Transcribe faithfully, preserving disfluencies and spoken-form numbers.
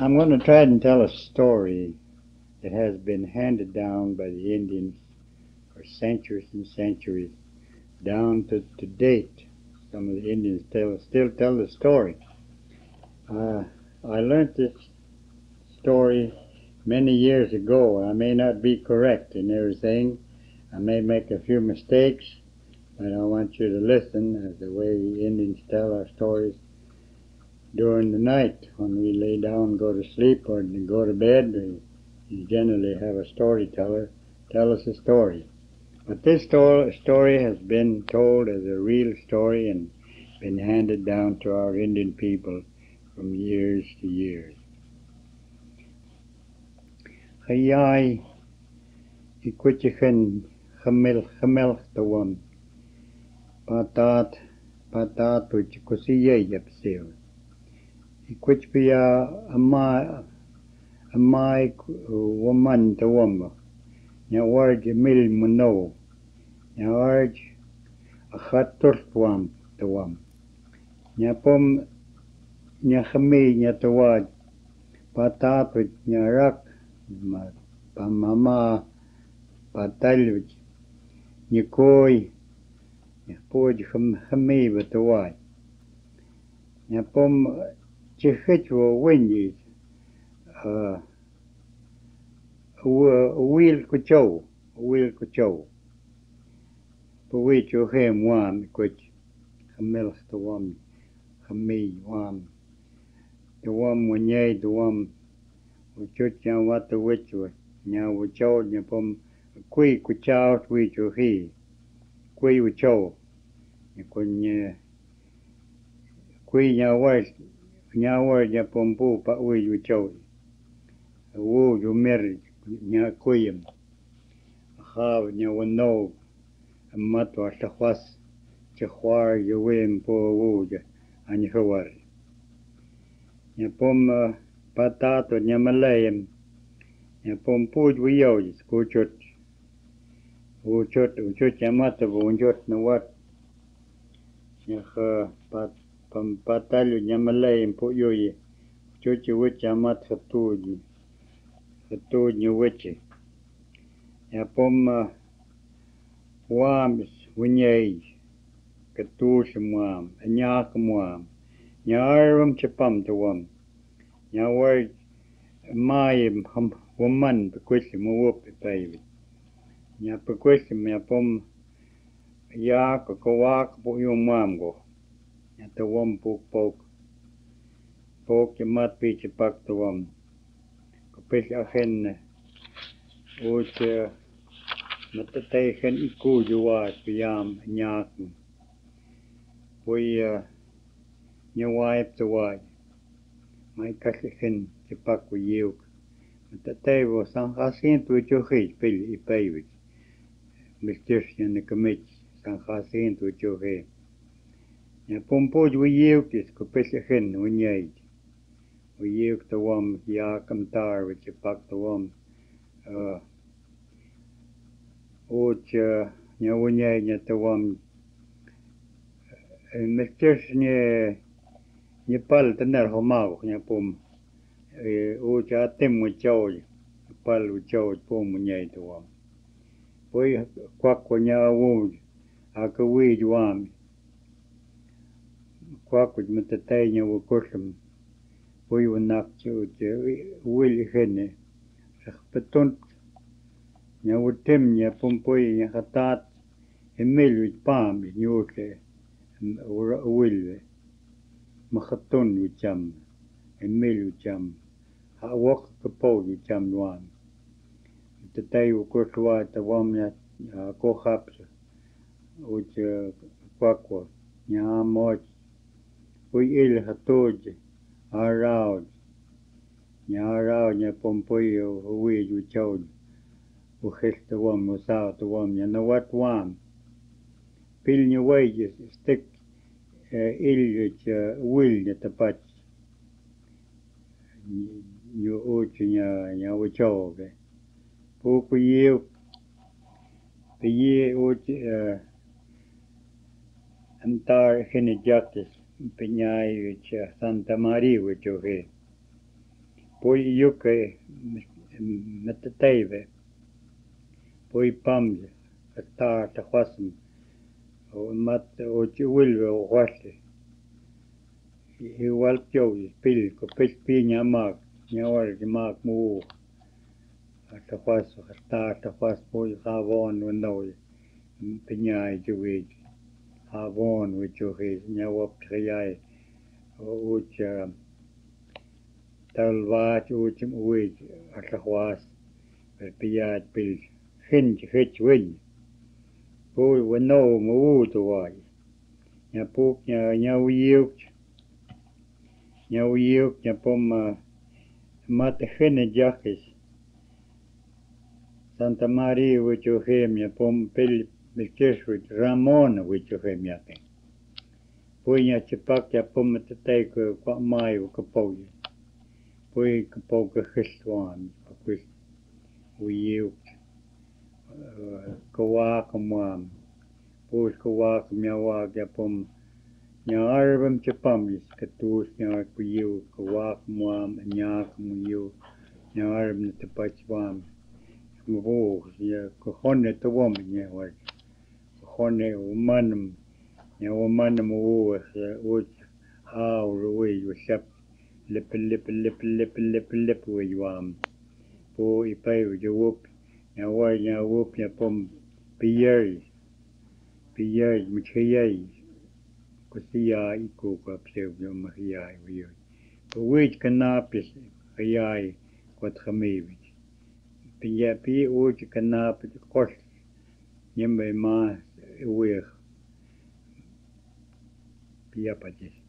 I'm going to try and tell a story that has been handed down by the Indians for centuries and centuries, down to, to date. Some of the Indians tell, still tell the story. Uh, I learned this story many years ago. I may not be correct in everything. I may make a few mistakes, but I want you to listen as the way the Indians tell our stories during the night when we lay down, go to sleep, or go to bed. We generally have a storyteller tell us a story. But this story has been told as a real story and been handed down to our Indian people from years to years. Hayai ikwitchen hamil hamil tawam patat patat which kusiye yapsil ikwitpia ama amai woman tawam nya warj mil muno nya warj akhatur tawam tawam nya pom nya khami nya tawad patat which nya rak pamama patal nikoi poj khami batawai yapom chihechwo wenji uh wil kucho wil kucho powicho hem wam kuch khamel tawam khami wam tawam wanyai tawam uchuch yang wat wichwa nya wucho nya pom kui kuchao wicho hi kui wucho kun kui nya wa nya wa nya pom pu pa wi wucho wo ju mer nya kuyem ha nya wono mat wa khwas chkhwar yu wem po wo ja ani khwar nya pom patato nya malayem nya pom puj wiyo skuchot uchot uchot chamata uchot na wat nya kha pat pam patalu nya malayem po yoye chochi wich chamat khatuji khatuji wichi nya pom wam winyai katush mwam nyak mwam nya arum chapam tawam nya war mai woman bekwis mo wop pay nya bekwis nya pom ya ko kwak po yung mam go nya tawam pok pok pok mat pi chipak tawam ko pes akhen uch matatay khen iku juwa piyam nyak puy nya waip tawai mai kashen chipak ko yuk matatay wo san khasin tu chohi pil ipay Mister nya kamit san khasin tu chohi nya pompo ju yuk is ko pes khen unyai uyuk tawam ya kamtar with chipak tawam uh uch nya unyai nya tawam Mister nya nya pal tanar homao nya pom uch atem mucho pal ucho pom unyai tawam puy kwak ko nya wo akawi juam kwak ko matatay nya wo kosham puy unak chu wil khene paton nya utem nya pom puy nya khatat emel wit pam nyoke wil makhaton wicham emel wicham hawak kapo wicham nuam tatay ko kwa tawam nya ko khap uch kwakwa nya moch puy il hatoj araud nya araud nya pom puy wi wicho u khest tawam usa tawam nya nawat wam pil nya way stick il wil nya tapat nyu uch nya nya wicho be pu ku ye ye uch antar khene justice pinyai which Santa Maria which okay pui yuke metateive pui pamje ata ta khwasm o mat o chiwilve o khwasle i walpyo pil ko pil pi nyamak nyawar mak mu ata khwas ata ta khwas pui khavon wenoi pinyai juwe khavon wichuhe nyawap khayai o ucha talvat uchim uwij ata khwas piyat pil hin hich win pui weno mu tuwai nya puk nya nya wiuk nya wiuk nya pom mat hene jakis Santa Maria wichuhem nya pom pil mikcheshwit Ramon wichuhem yake pui nya chipak ya pom tetay ko kwa mai ko pau pui ko pau ko hiswan ko wiuk kawa kamam pus kawa kamyawa ya pom nya arbam chipam is katus nya kuyu kawa kamam nya kuyu nya arbam tapachwam mo ya ko honne to wom nya wa honne umanam nya umanam wo wo how we you shap lip lip lip lip lip lip we wam po ipai you whoop nya wa nya whoop nya pom piyai piyai michayai kusiya iko ka psev yo mahiyai wiyo which kanapis ayai kwat khamevi piya pi uch kanap kos nyembe ma we piya pajes